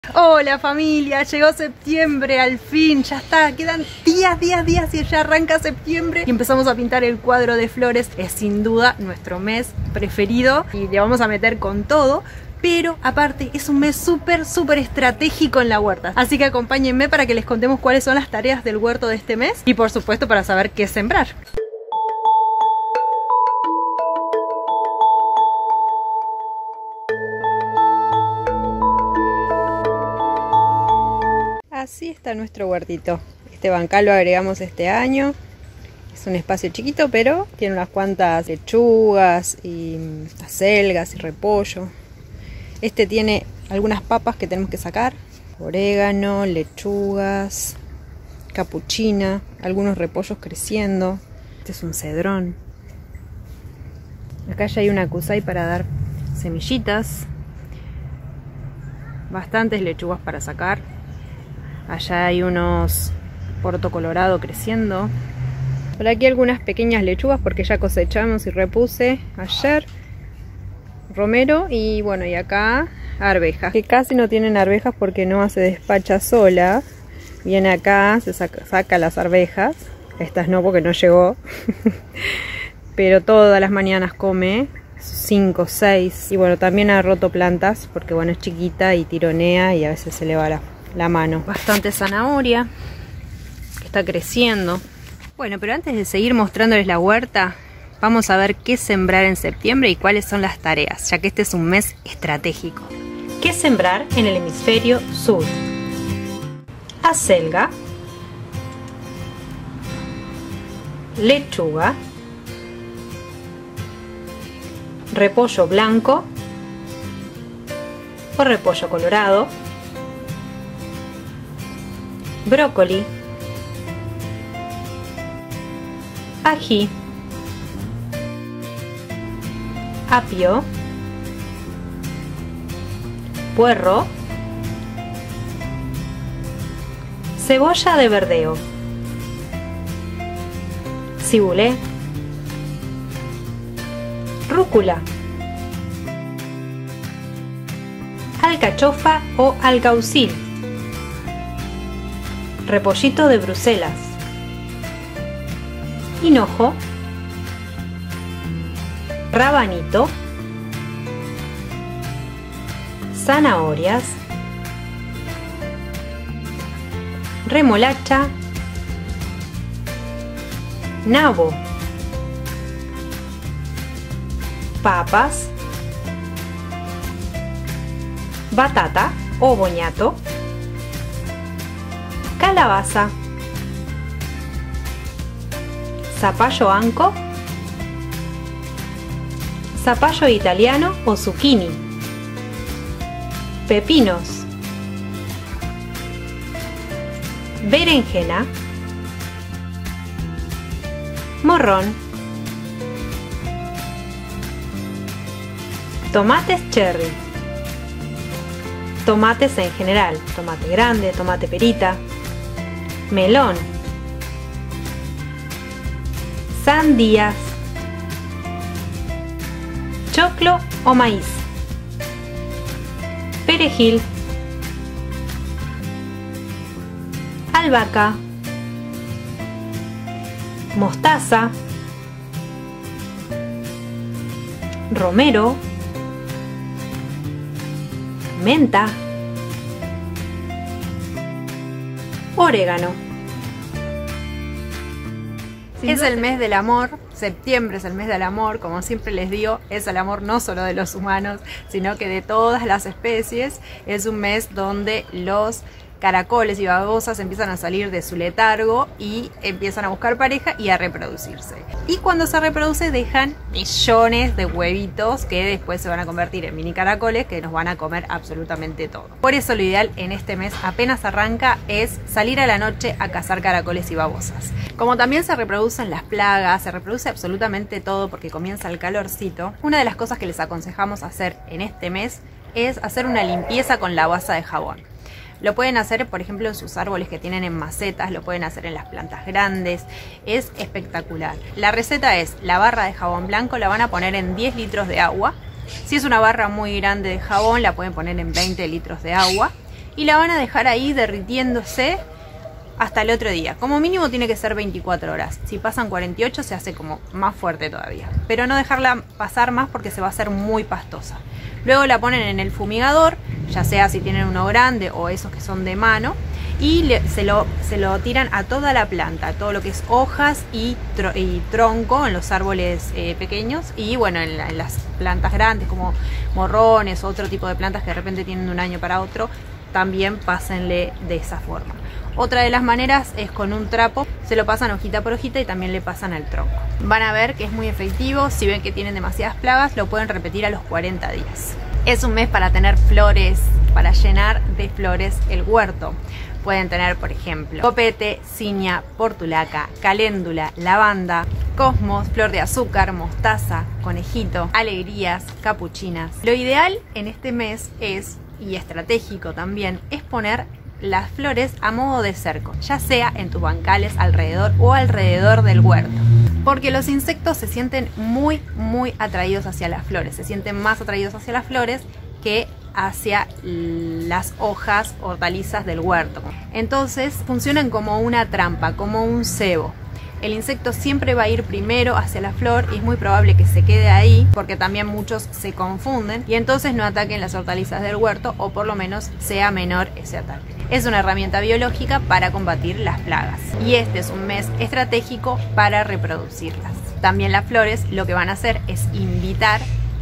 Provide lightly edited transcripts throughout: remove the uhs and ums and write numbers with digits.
Hola familia, llegó septiembre al fin, ya está, quedan días y ya arranca septiembre y empezamos a pintar el cuadro de flores. Es sin duda nuestro mes preferido y le vamos a meter con todo, pero aparte es un mes súper estratégico en la huerta. Así que acompáñenme para que les contemos cuáles son las tareas del huerto de este mes y por supuesto para saber qué sembrar. Así está nuestro huertito. Este bancal lo agregamos este año. Es un espacio chiquito, pero tiene unas cuantas lechugas y acelgas y repollo. Este tiene algunas papas que tenemos que sacar. Orégano, lechugas, capuchina, algunos repollos creciendo. Este es un cedrón. Acá ya hay una acusai para dar semillitas. Bastantes lechugas para sacar. Allá hay unos porto colorado creciendo. Por aquí algunas pequeñas lechugas porque ya cosechamos y repuse ayer. Romero y bueno, y acá arvejas. Que casi no tienen arvejas porque no se despacha sola. Viene acá, se saca las arvejas. Estas no porque no llegó. Pero todas las mañanas come 5, 6. Y bueno, también ha roto plantas porque bueno, es chiquita y tironea y a veces se le va la mano. Bastante zanahoria que está creciendo. Bueno, pero antes de seguir mostrándoles la huerta, vamos a ver qué sembrar en septiembre y cuáles son las tareas, ya que este es un mes estratégico. ¿Qué sembrar en el hemisferio sur? Acelga, lechuga, repollo blanco o repollo colorado, brócoli, ají, apio, puerro, cebolla de verdeo, cibulé, rúcula, alcachofa o alcaucil, repollito de Bruselas, hinojo, rabanito, zanahorias, remolacha, nabo, papas, batata o boñato, calabaza, zapallo anco, zapallo italiano o zucchini, pepinos, berenjena, morrón, tomates cherry, tomates en general, tomate grande, tomate perita, melón, sandías, choclo o maíz, perejil, albahaca, mostaza, romero, menta, orégano. Es el mes del amor, septiembre es el mes del amor, como siempre les digo, es el amor no solo de los humanos, sino que de todas las especies. Es un mes donde los caracoles y babosas empiezan a salir de su letargo y empiezan a buscar pareja y a reproducirse. Y cuando se reproduce dejan millones de huevitos que después se van a convertir en mini caracoles que nos van a comer absolutamente todo. Por eso lo ideal en este mes apenas arranca es salir a la noche a cazar caracoles y babosas. Como también se reproducen las plagas, se reproduce absolutamente todo porque comienza el calorcito, una de las cosas que les aconsejamos hacer en este mes es hacer una limpieza con la basa de jabón. Lo pueden hacer, por ejemplo, en sus árboles que tienen en macetas, lo pueden hacer en las plantas grandes, es espectacular. La receta es, la barra de jabón blanco la van a poner en 10 litros de agua. Si es una barra muy grande de jabón, la pueden poner en 20 litros de agua. y la van a dejar ahí derritiéndose hasta el otro día. Como mínimo tiene que ser 24 horas. Si pasan 48 se hace como más fuerte todavía. Pero no dejarla pasar más porque se va a hacer muy pastosa. Luego la ponen en el fumigador, ya sea si tienen uno grande o esos que son de mano. Y se lo tiran a toda la planta, a todo lo que es hojas y tronco en los árboles pequeños. Y bueno, en las plantas grandes como morrones o otro tipo de plantas que de repente tienen de un año para otro, también pásenle de esa forma. Otra de las maneras es con un trapo, se lo pasan hojita por hojita y también le pasan al tronco. Van a ver que es muy efectivo. Si ven que tienen demasiadas plagas, lo pueden repetir a los 40 días. Es un mes para tener flores, para llenar de flores el huerto. Pueden tener, por ejemplo, copete, ciña, portulaca, caléndula, lavanda, cosmos, flor de azúcar, mostaza, conejito, alegrías, capuchinas. Lo ideal en este mes es, y estratégico también, es poner las flores a modo de cerco, ya sea en tus bancales alrededor o alrededor del huerto. Porque los insectos se sienten muy atraídos hacia las flores, se sienten más atraídos hacia las flores que hacia las hojas hortalizas del huerto. Entonces funcionan como una trampa, como un cebo. El insecto siempre va a ir primero hacia la flor y es muy probable que se quede ahí porque también muchos se confunden y entonces no ataquen las hortalizas del huerto, o por lo menos sea menor ese ataque. Es una herramienta biológica para combatir las plagas y este es un mes estratégico para reproducirlas. También las flores lo que van a hacer es invitar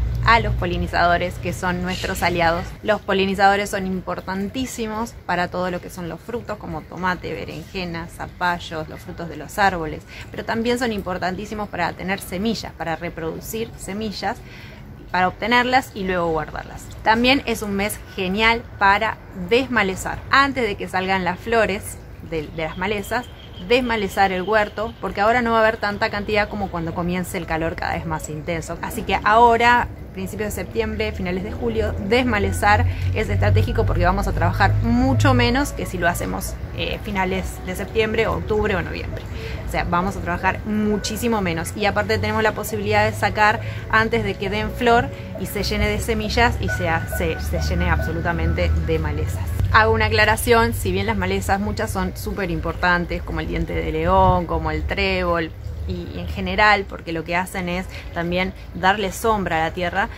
a los polinizadores, que son nuestros aliados. Los polinizadores son importantísimos para todo lo que son los frutos, como tomate, berenjena, zapallos, los frutos de los árboles, pero también son importantísimos para tener semillas, para reproducir semillas, para obtenerlas y luego guardarlas. También es un mes genial para desmalezar. Antes de que salgan las flores de las malezas, desmalezar el huerto, porque ahora no va a haber tanta cantidad como cuando comience el calor cada vez más intenso. Así que ahora, principios de septiembre, finales de julio, desmalezar es estratégico porque vamos a trabajar mucho menos que si lo hacemos finales de septiembre, octubre o noviembre. O sea, vamos a trabajar muchísimo menos y aparte tenemos la posibilidad de sacar antes de que den flor y se llene de semillas y se llene absolutamente de malezas. Hago una aclaración, si bien las malezas muchas son súper importantes, como el diente de león, como el trébol y en general, porque lo que hacen es también darle sombra a la tierra,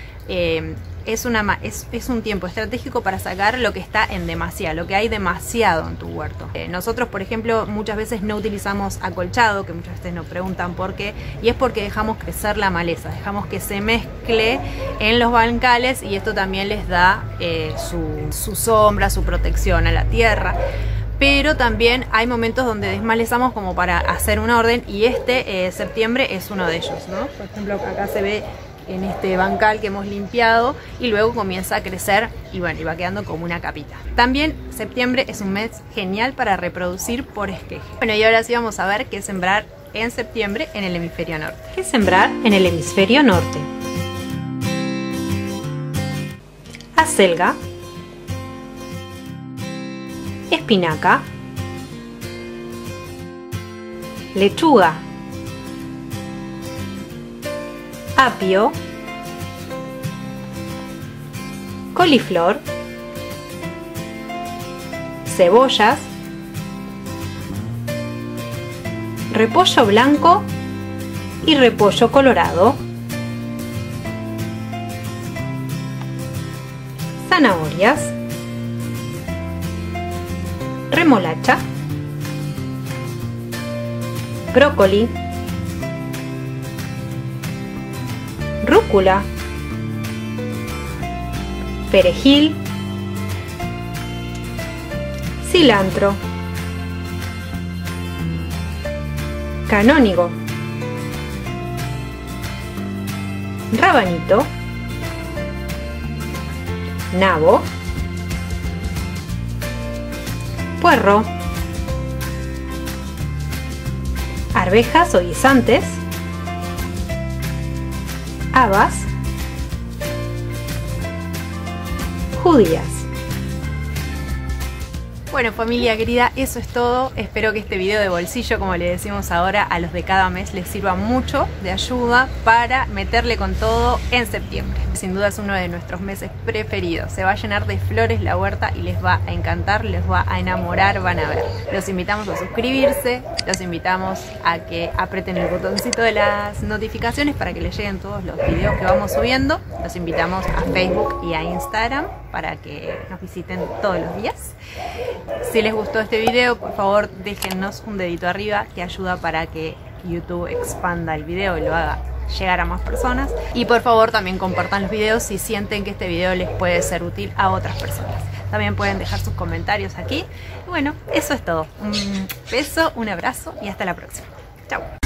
es un tiempo estratégico para sacar lo que está en demasía, lo que hay demasiado en tu huerto. Nosotros, por ejemplo, muchas veces no utilizamos acolchado, que muchas veces nos preguntan por qué, y es porque dejamos crecer la maleza, dejamos que se mezcle en los bancales y esto también les da su sombra, su protección a la tierra. Pero también hay momentos donde desmalezamos como para hacer un orden y septiembre es uno de ellos, ¿no? Por ejemplo, acá se ve en este bancal que hemos limpiado y luego comienza a crecer y bueno, y va quedando como una capita. También septiembre es un mes genial para reproducir por esqueje. Bueno, y ahora sí vamos a ver qué sembrar en septiembre en el hemisferio norte. ¿Qué sembrar en el hemisferio norte? Acelga, espinaca, lechuga, apio, coliflor, cebollas, repollo blanco y repollo colorado, zanahorias, remolacha, brócoli, rúcula, perejil, cilantro, canónigo, rabanito, nabo, puerro, arvejas o guisantes, habas, judías. Bueno, familia querida, eso es todo. Espero que este video de bolsillo, como le decimos ahora, a los de cada mes les sirva mucho de ayuda para meterle con todo en septiembre. Sin duda es uno de nuestros meses preferidos. Se va a llenar de flores la huerta y les va a encantar, les va a enamorar, van a ver. Los invitamos a suscribirse, los invitamos a que aprieten el botoncito de las notificaciones para que les lleguen todos los videos que vamos subiendo. Los invitamos a Facebook y a Instagram para que nos visiten todos los días. Si les gustó este video, por favor déjennos un dedito arriba que ayuda para que YouTube expanda el video y lo haga llegar a más personas. Y por favor también compartan los videos si sienten que este video les puede ser útil a otras personas. También pueden dejar sus comentarios aquí. Y bueno, eso es todo. Un beso, un abrazo y hasta la próxima. Chao.